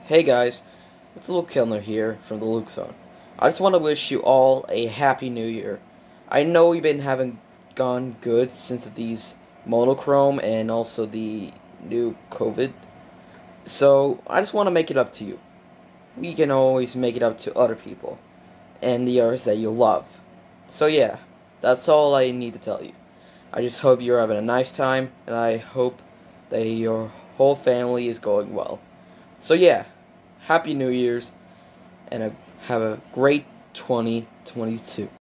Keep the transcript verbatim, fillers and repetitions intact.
Hey guys, it's Luke Kellner here from the Luke Zone. I just want to wish you all a happy new year. I know we've been having gone good since these monochrome and also the new COVID. So I just want to make it up to you. We can always make it up to other people and the others that you love. So yeah, that's all I need to tell you. I just hope you're having a nice time, and I hope that your whole family is going well. So yeah, Happy New Year's, and a, have a great twenty twenty-two.